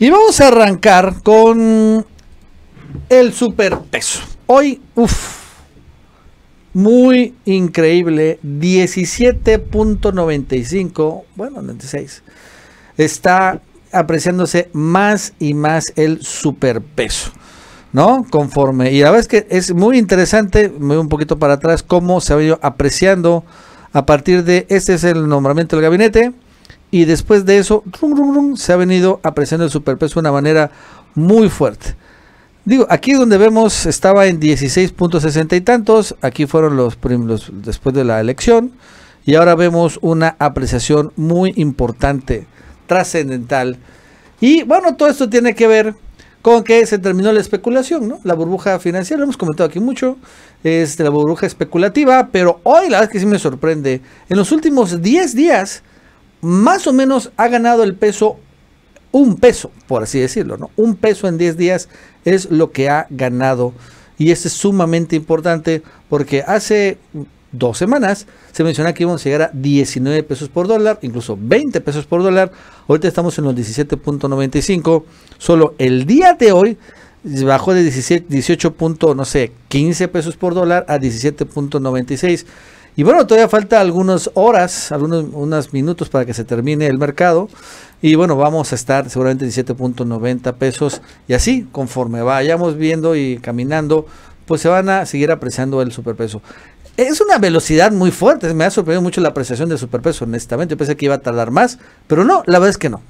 Y vamos a arrancar con el superpeso. Hoy, muy increíble, 17.95, bueno, 96. Está apreciándose más y más el superpeso, ¿no? Conforme, y la verdad es que es muy interesante, me voy un poquito para atrás, cómo se ha ido apreciando a partir de, este es el nombramiento del gabinete, y después de eso, se ha venido apreciando el superpeso de una manera muy fuerte. Digo, aquí donde vemos estaba en 16.60 y tantos, aquí fueron los después de la elección, y ahora vemos una apreciación muy importante, trascendental. Y bueno, todo esto tiene que ver con que se terminó la especulación, ¿no? La burbuja financiera, lo hemos comentado aquí mucho, es la burbuja especulativa, pero hoy la verdad es que sí me sorprende. En los últimos 10 días, más o menos ha ganado el peso, un peso, por así decirlo, ¿no? Un peso en 10 días es lo que ha ganado. Y esto es sumamente importante porque hace 2 semanas se mencionaba que íbamos a llegar a 19 pesos por dólar, incluso 20 pesos por dólar. Ahorita estamos en los 17.95. Solo el día de hoy bajó de 18, no sé, 15 pesos por dólar a 17.96. Y bueno, todavía falta algunas horas, unos minutos para que se termine el mercado. Y bueno, vamos a estar seguramente 17.90 pesos. Y así, conforme vayamos viendo y caminando, pues se van a seguir apreciando el superpeso. Es una velocidad muy fuerte. Me ha sorprendido mucho la apreciación del superpeso, honestamente. Yo pensé que iba a tardar más, pero no, la verdad es que no.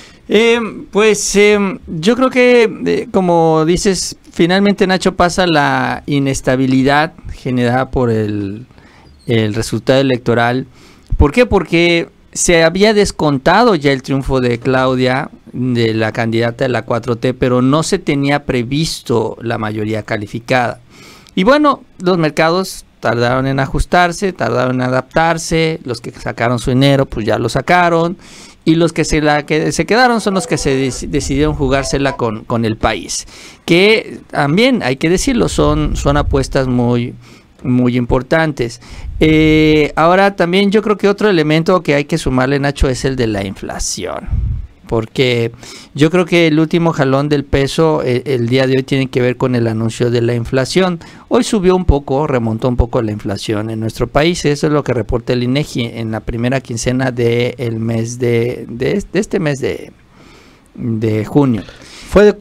Yo creo que, como dices, finalmente, Nacho, pasa la inestabilidad generada por el resultado electoral. ¿Por qué? Porque se había descontado ya el triunfo de Claudia, de la candidata de la 4T, pero no se tenía previsto la mayoría calificada. Y bueno, los mercados tardaron en ajustarse, tardaron en adaptarse, los que sacaron su dinero pues ya lo sacaron, y los que se quedaron son los que se decidieron jugársela con el país, que también hay que decirlo, son apuestas muy importantes. Ahora también yo creo que otro elemento que hay que sumarle, Nacho, es el de la inflación, porque yo creo que el último jalón del peso el día de hoy tiene que ver con el anuncio de la inflación. Hoy subió un poco, remontó un poco la inflación en nuestro país. Eso es lo que reporta el INEGI en la primera quincena del mes de este mes de junio. Fue de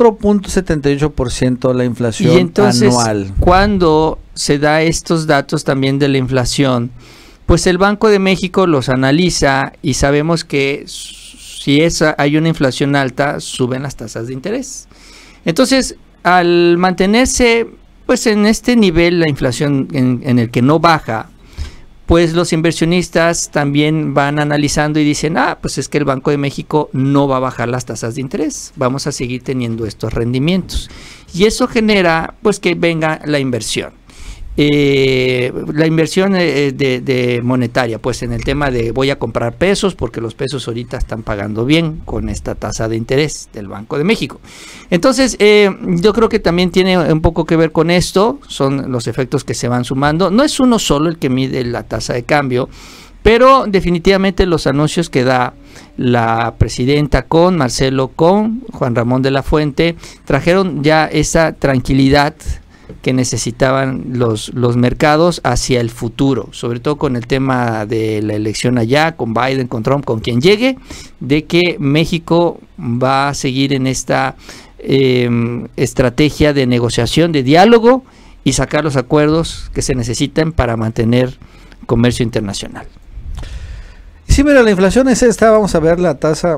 4.78% la inflación y entonces, anual. Cuando se da estos datos también de la inflación, pues el Banco de México los analiza y sabemos que si hay una inflación alta, suben las tasas de interés. Entonces, al mantenerse pues en este nivel la inflación en el que no baja, pues los inversionistas también van analizando y dicen, pues es que el Banco de México no va a bajar las tasas de interés, vamos a seguir teniendo estos rendimientos. Y eso genera pues que venga la inversión. La inversión de monetaria, pues en el tema de voy a comprar pesos porque los pesos ahorita están pagando bien con esta tasa de interés del Banco de México. Entonces yo creo que también tiene un poco que ver con esto, son los efectos que se van sumando. No es uno solo el que mide la tasa de cambio, pero definitivamente los anuncios que da la presidenta con Marcelo, con Juan Ramón de la Fuente, trajeron ya esa tranquilidad que necesitaban los mercados hacia el futuro, sobre todo con el tema de la elección allá, con Biden, con Trump, con quien llegue, de que México va a seguir en esta estrategia de negociación, de diálogo y sacar los acuerdos que se necesitan para mantener comercio internacional. Sí, mira, la inflación es esta, vamos a ver la tasa,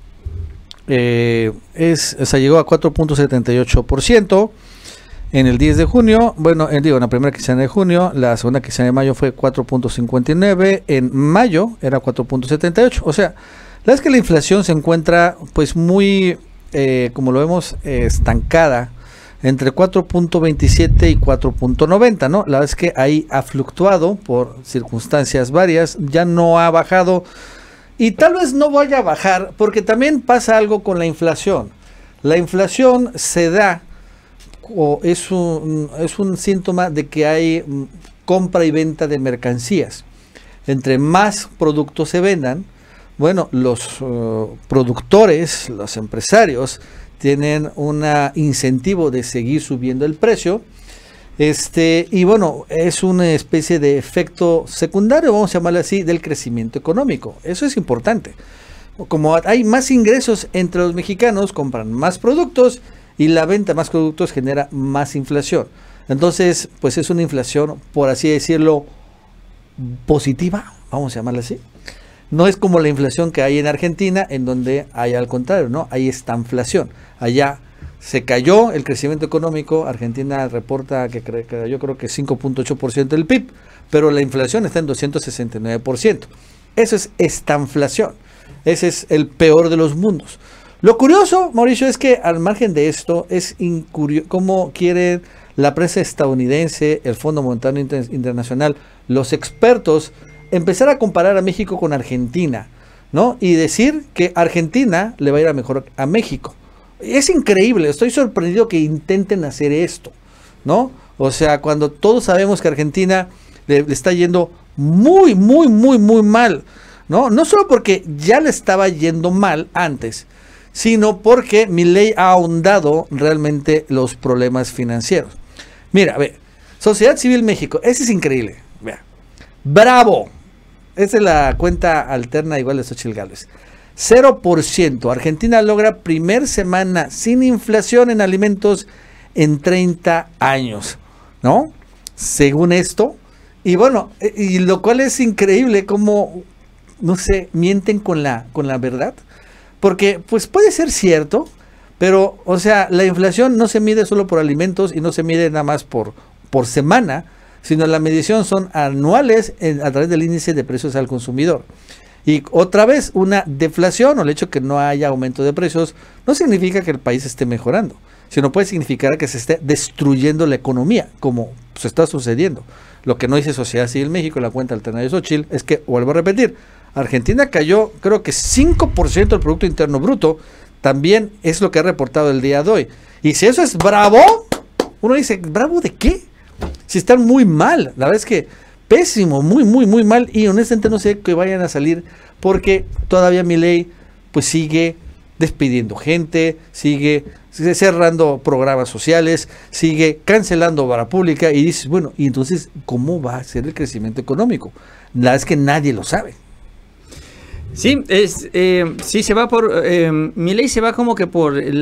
llegó a 4.78%. En el 10 de junio, bueno, en la primera quincena de junio, la segunda quincena de mayo fue 4.59, en mayo era 4.78, o sea, la verdad es que la inflación se encuentra pues muy, como lo vemos, estancada entre 4.27 y 4.90, ¿no? La verdad es que ahí ha fluctuado por circunstancias varias, ya no ha bajado y tal vez no vaya a bajar porque también pasa algo con la inflación. La inflación se da o es un síntoma de que hay compra y venta de mercancías. Entre más productos se vendan, bueno, los productores, los empresarios, tienen un incentivo de seguir subiendo el precio. Y bueno, es una especie de efecto secundario, vamos a llamarlo así, del crecimiento económico. Eso es importante. Como hay más ingresos entre los mexicanos, compran más productos y la venta de más productos genera más inflación. Entonces, pues es una inflación, por así decirlo, positiva, vamos a llamarla así. No es como la inflación que hay en Argentina, en donde hay al contrario, ¿no? Hay estanflación. Allá se cayó el crecimiento económico. Argentina reporta que yo creo que 5.8% del PIB, pero la inflación está en 269%. Eso es estanflación. Ese es el peor de los mundos. Lo curioso, Mauricio, es que al margen de esto, es cómo quieren la prensa estadounidense, el Fondo Monetario Internacional, los expertos, empezar a comparar a México con Argentina, ¿no? Y decir que Argentina le va a ir a mejor a México. Es increíble, estoy sorprendido que intenten hacer esto, ¿no? O sea, cuando todos sabemos que Argentina le está yendo muy mal, ¿no? No solo porque ya le estaba yendo mal antes, sino porque Milei ha ahondado realmente los problemas financieros. Mira, a ver, Sociedad Civil México, ese es increíble, vea. ¡Bravo! Esa es la cuenta alterna igual de Xochitl Gálvez. 0%. Argentina logra primer semana sin inflación en alimentos en 30 años, ¿no? Según esto. Y bueno, y lo cual es increíble cómo, no sé, mienten con la verdad. Porque pues puede ser cierto, pero, o sea, la inflación no se mide solo por alimentos y no se mide nada más por semana, sino la medición son anuales a través del índice de precios al consumidor. Y otra vez, una deflación o el hecho que no haya aumento de precios no significa que el país esté mejorando, sino puede significar que se esté destruyendo la economía, como se está sucediendo. Lo que no dice Sociedad Civil México, la cuenta alterna de Xochitl, es que, vuelvo a repetir, Argentina cayó, creo que 5% del Producto Interno Bruto, también es lo que ha reportado el día de hoy. Y si eso es bravo, uno dice, ¿bravo de qué? Si están muy mal, la verdad es que pésimo, muy mal, y honestamente no sé que vayan a salir, porque todavía Milei pues sigue despidiendo gente, sigue cerrando programas sociales, sigue cancelando obra pública, y dices, bueno, y entonces, ¿cómo va a ser el crecimiento económico? La verdad es que nadie lo sabe. Sí, sí se va por, Milei se va como que por el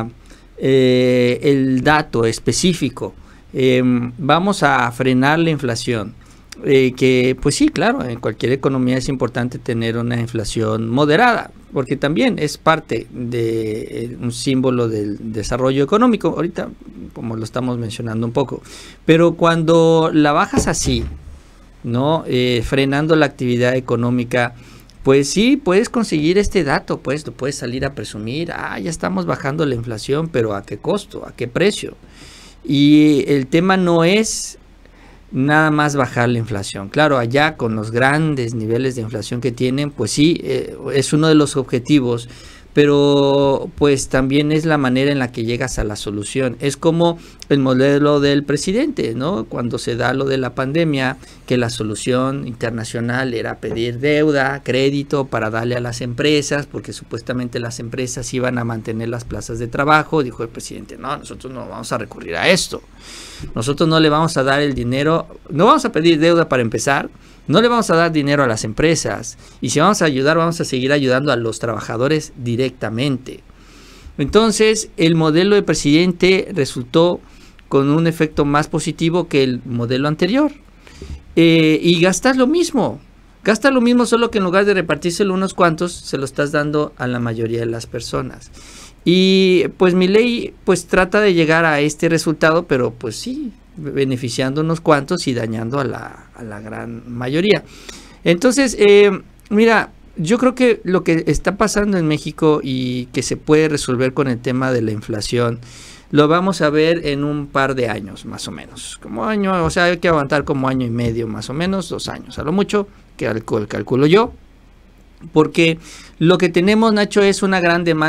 dato específico. Vamos a frenar la inflación, que pues sí, claro, en cualquier economía es importante tener una inflación moderada, porque también es parte de un símbolo del desarrollo económico, ahorita como lo estamos mencionando un poco, pero cuando la bajas así, ¿no? Frenando la actividad económica, pues sí, puedes conseguir este dato, pues lo puedes salir a presumir, ya estamos bajando la inflación, pero ¿a qué costo? ¿A qué precio? Y el tema no es nada más bajar la inflación. Claro, allá con los grandes niveles de inflación que tienen, pues sí, es uno de los objetivos, pero pues también es la manera en la que llegas a la solución. Es como el modelo del presidente, ¿no? Cuando se da lo de la pandemia, que la solución internacional era pedir deuda, crédito para darle a las empresas, porque supuestamente las empresas iban a mantener las plazas de trabajo. Dijo el presidente, no, nosotros no vamos a recurrir a esto. Nosotros no le vamos a dar el dinero, no vamos a pedir deuda para empezar, no le vamos a dar dinero a las empresas, y si vamos a ayudar, vamos a seguir ayudando a los trabajadores directamente. Entonces, el modelo de presidente resultó con un efecto más positivo que el modelo anterior. Y gastas lo mismo, solo que en lugar de repartírselo a unos cuantos, se lo estás dando a la mayoría de las personas. Y pues Milei pues trata de llegar a este resultado, pero pues sí, beneficiando a unos cuantos y dañando a la gran mayoría. Entonces, mira, yo creo que lo que está pasando en México y que se puede resolver con el tema de la inflación, lo vamos a ver en un par de años, más o menos. Como año, o sea, hay que aguantar como año y medio, más o menos, 2 años, a lo mucho, que calculo yo. Porque lo que tenemos, Nacho, es una gran demanda.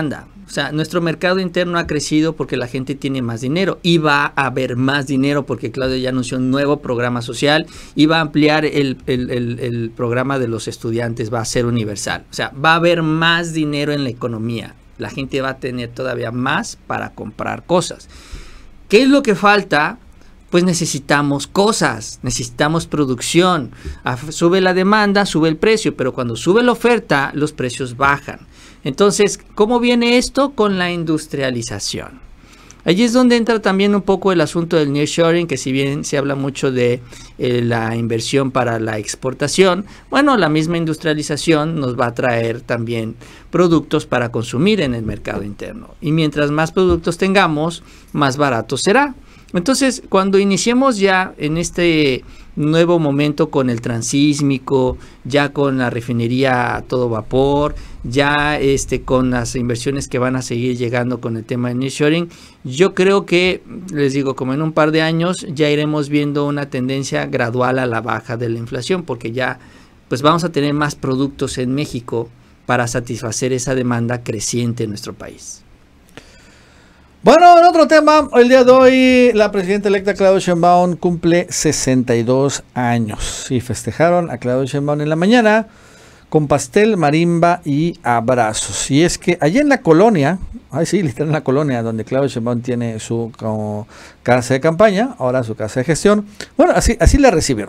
O sea, nuestro mercado interno ha crecido porque la gente tiene más dinero y va a haber más dinero porque Claudia ya anunció un nuevo programa social y va a ampliar el programa de los estudiantes, va a ser universal. O sea, va a haber más dinero en la economía. La gente va a tener todavía más para comprar cosas. ¿Qué es lo que falta? Pues necesitamos cosas, necesitamos producción. Sube la demanda, sube el precio, pero cuando sube la oferta, los precios bajan. Entonces, ¿cómo viene esto? Con la industrialización. Allí es donde entra también un poco el asunto del nearshoring, que si bien se habla mucho de la inversión para la exportación, bueno, la misma industrialización nos va a traer también productos para consumir en el mercado interno. Y mientras más productos tengamos, más barato será. Entonces, cuando iniciemos ya en este nuevo momento con el transísmico, ya con la refinería a todo vapor, ya con las inversiones que van a seguir llegando con el tema de nearshoring, yo creo que, les digo, como en un par de años ya iremos viendo una tendencia gradual a la baja de la inflación, porque ya pues vamos a tener más productos en México para satisfacer esa demanda creciente en nuestro país. Bueno, en otro tema, el día de hoy la presidenta electa Claudia Sheinbaum cumple 62 años y festejaron a Claudia Sheinbaum en la mañana con pastel, marimba y abrazos. Y es que allí en la colonia, literal en la colonia donde Claudia Sheinbaum tiene su casa de campaña, ahora su casa de gestión, bueno, así la recibieron.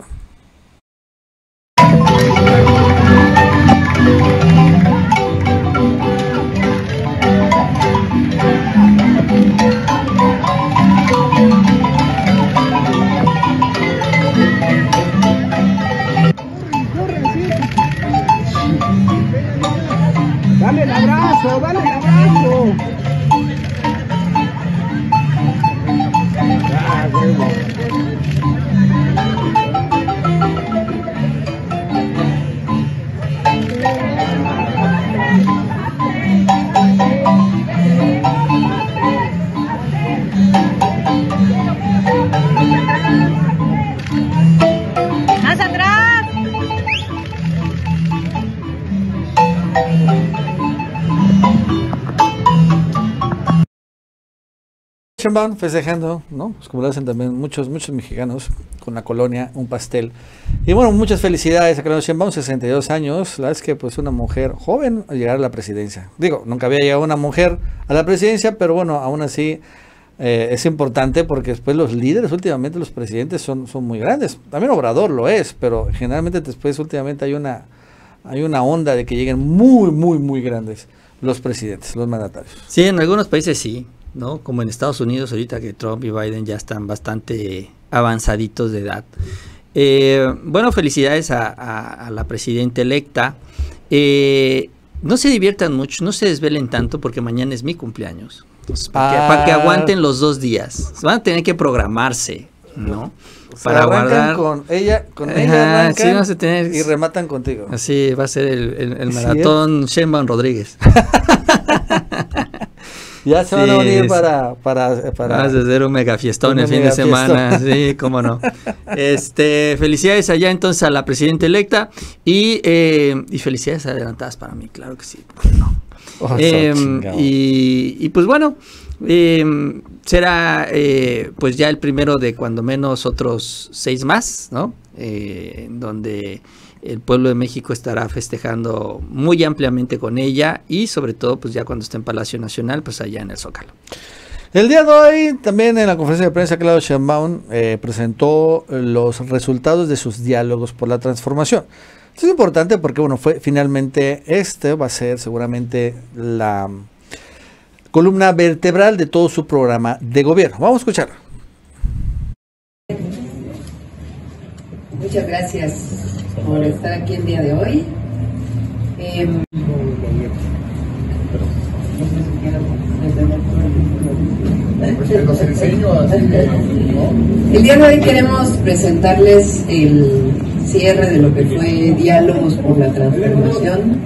Dale el abrazo, dale el abrazo. ¡Más atrás! Sheinbaum festejando, ¿no? Pues como lo hacen también muchos mexicanos con la colonia, un pastel. Y bueno, muchas felicidades a Claudia Sheinbaum, 62 años. La verdad es que pues una mujer joven a llegar a la presidencia. Digo, nunca había llegado una mujer a la presidencia, pero bueno, aún así es importante porque después los líderes, últimamente los presidentes son muy grandes. También Obrador lo es, pero generalmente después últimamente hay una onda de que lleguen muy grandes los presidentes, los mandatarios. Sí, en algunos países sí, ¿no? Como en Estados Unidos ahorita que Trump y Biden ya están bastante avanzaditos de edad. Bueno, felicidades a la presidenta electa. No se diviertan mucho, no se desvelen tanto porque mañana es mi cumpleaños. Entonces, para que aguanten los 2 días. Van a tener que programarse, ¿no? Para guardar con ella arrancan, sí, vamos a tener, y rematan contigo. Así va a ser el maratón Sheinbaum Rodríguez. Ya se van a unir para vas a hacer un mega fiestón el fin de semana, sí, cómo no. Felicidades allá entonces a la presidenta electa y felicidades adelantadas para mí, claro que sí, ¿por qué no? Y pues bueno, será pues ya el primero de cuando menos otros 6 más, ¿no? Donde el pueblo de México estará festejando muy ampliamente con ella y sobre todo pues ya cuando esté en Palacio Nacional, pues allá en el Zócalo. El día de hoy también en la conferencia de prensa Claudia Sheinbaum presentó los resultados de sus diálogos por la transformación. Esto es importante porque bueno, finalmente va a ser seguramente la columna vertebral de todo su programa de gobierno. Vamos a escucharlo. Muchas gracias por estar aquí el día de hoy. El día de hoy queremos presentarles el cierre de lo que fue Diálogos por la Transformación.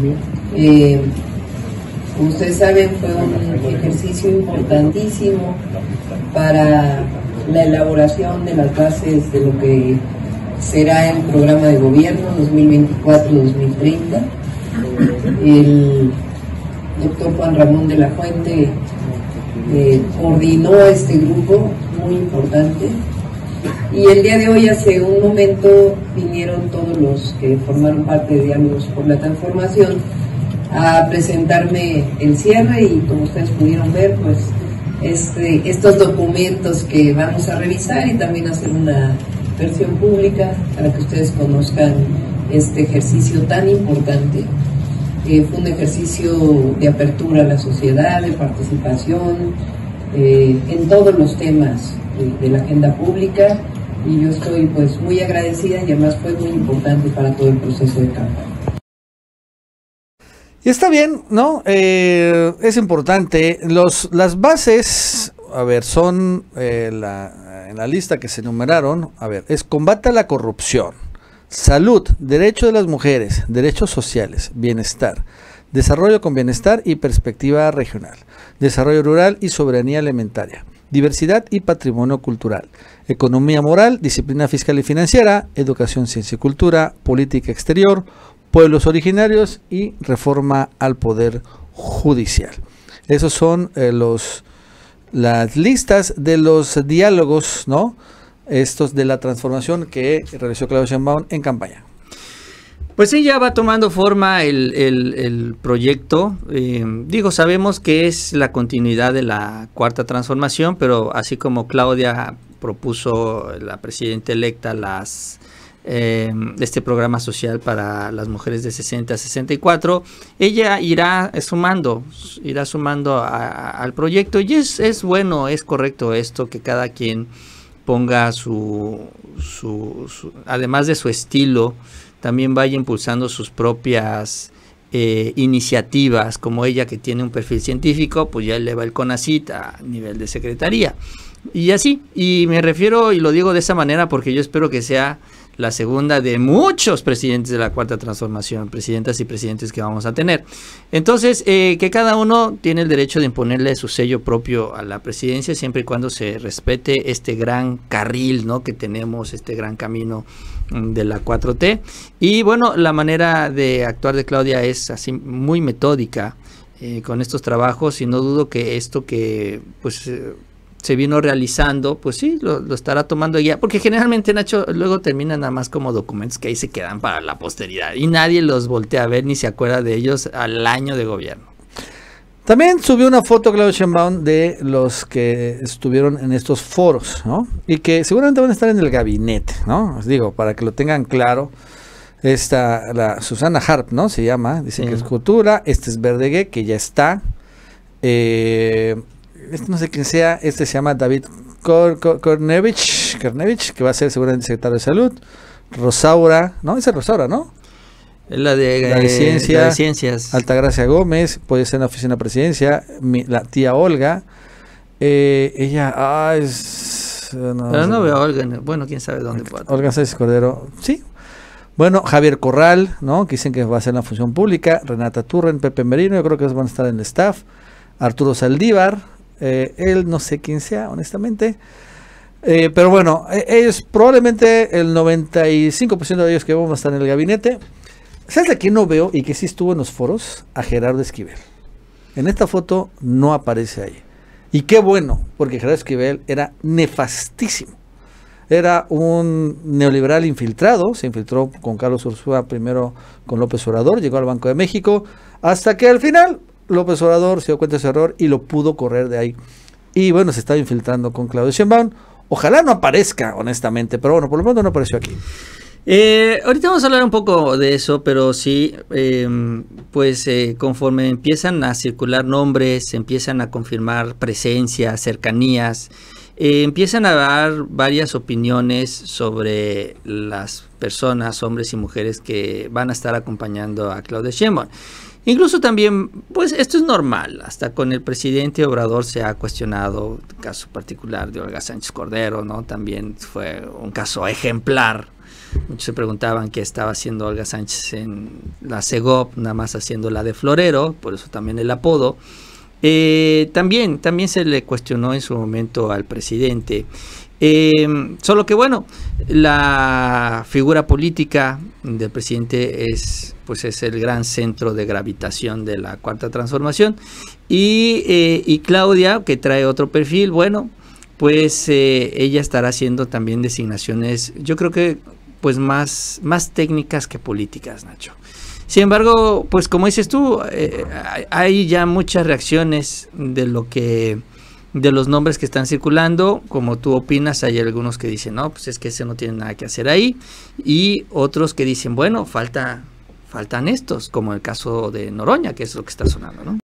Como ustedes saben, fue un ejercicio importantísimo para la elaboración de las bases de lo que será el programa de gobierno 2024-2030. doctor Juan Ramón de la Fuente coordinó este grupo muy importante. Y el día de hoy, hace un momento, vinieron todos los que formaron parte de Diálogos por la Transformación a presentarme el cierre y, como ustedes pudieron ver, pues estos documentos que vamos a revisar y también hacer una versión pública para que ustedes conozcan este ejercicio tan importante. Fue un ejercicio de apertura a la sociedad, de participación en todos los temas de la agenda pública, y yo estoy pues muy agradecida, y además fue muy importante para todo el proceso de campaña. Y está bien, ¿no? Es importante. Las bases, a ver, son en la lista que se enumeraron, a ver, es combate a la corrupción, salud, derecho de las mujeres, derechos sociales, bienestar, desarrollo con bienestar y perspectiva regional, desarrollo rural y soberanía alimentaria, diversidad y patrimonio cultural, economía moral, disciplina fiscal y financiera, educación, ciencia y cultura, política exterior, pueblos originarios y reforma al poder judicial. Esos son las listas de los diálogos, ¿no? Estos de la transformación que realizó Claudia Sheinbaum en campaña. Pues sí, ya va tomando forma el proyecto. Sabemos que es la continuidad de la Cuarta Transformación, pero así como Claudia propuso, la presidenta electa, este programa social para las mujeres de 60 a 64, ella irá sumando al proyecto, y es bueno, es correcto esto, que cada quien ponga además de su estilo, también vaya impulsando sus propias iniciativas, como ella, que tiene un perfil científico, pues ya eleva el CONACYT a nivel de secretaría. Y así, y me refiero, y lo digo de esa manera porque yo espero que sea la segunda de muchos presidentes de la Cuarta Transformación, presidentas y presidentes que vamos a tener. Entonces, que cada uno tiene el derecho de imponerle su sello propio a la presidencia, siempre y cuando se respete este gran carril, ¿no?, que tenemos, este gran camino de la 4T. Y bueno, la manera de actuar de Claudia es así muy metódica con estos trabajos, y no dudo que esto que pues se vino realizando, pues sí, lo estará tomando ya, porque generalmente, Nacho, luego terminan nada más como documentos que ahí se quedan para la posteridad y nadie los voltea a ver ni se acuerda de ellos al año de gobierno. También subió una foto Claudia Sheinbaum de los que estuvieron en estos foros, ¿no? Y que seguramente van a estar en el gabinete, ¿no? Os digo, para que lo tengan claro. La Susana Harp, ¿no? Se llama, dicen que es cultura. Este es Verdeguer, que ya está. No sé quién sea, se llama David Kornevich, que va a ser seguramente secretario de Salud. Rosaura, ¿no? Esa es Rosaura, ¿no? La de Ciencias. Altagracia Gómez, puede ser en la oficina de presidencia. La tía Olga. Ella, no veo a Olga, bueno, quién sabe dónde. Olga Sánchez Cordero, sí. Bueno, Javier Corral, ¿no? Que dicen que va a ser en la función pública. Renata Turren, Pepe Merino, yo creo que van a estar en el staff. Arturo Saldívar, él no sé quién sea, honestamente. Pero bueno, ellos probablemente el 95% de ellos que vamos a estar en el gabinete. ¿Sabes de quién no veo y que sí estuvo en los foros? A Gerardo Esquivel. En esta foto no aparece ahí. Y qué bueno, porque Gerardo Esquivel era nefastísimo. Era un neoliberal infiltrado, se infiltró con Carlos Ursúa, primero con López Obrador, llegó al Banco de México, hasta que al final López Obrador se dio cuenta de su error y lo pudo correr de ahí. Y bueno, se estaba infiltrando con Claudia Sheinbaum. Ojalá no aparezca, honestamente, pero bueno, por lo menos no apareció aquí. Ahorita vamos a hablar un poco de eso, pero sí, conforme empiezan a circular nombres, empiezan a confirmar presencias, cercanías, empiezan a dar varias opiniones sobre las personas, hombres y mujeres, que van a estar acompañando a Claudia Sheinbaum. Incluso también, pues esto es normal, hasta con el presidente Obrador se ha cuestionado el caso particular de Olga Sánchez Cordero, ¿no? También fue un caso ejemplar. Muchos se preguntaban qué estaba haciendo Olga Sánchez en la CEGOP, nada más haciendo la de florero, por eso también el apodo. También se le cuestionó en su momento al presidente. Solo que bueno, la figura política del presidente es el gran centro de gravitación de la Cuarta Transformación, y Claudia, que trae otro perfil, bueno, pues ella estará haciendo también designaciones, yo creo que pues más técnicas que políticas, Nacho. Sin embargo, pues como dices tú, hay ya muchas reacciones de los nombres que están circulando. Como tú opinas, hay algunos que dicen, no, pues es que ese no tiene nada que hacer ahí, y otros que dicen, bueno, faltan estos, como el caso de Noroña, que es lo que está sonando, ¿no?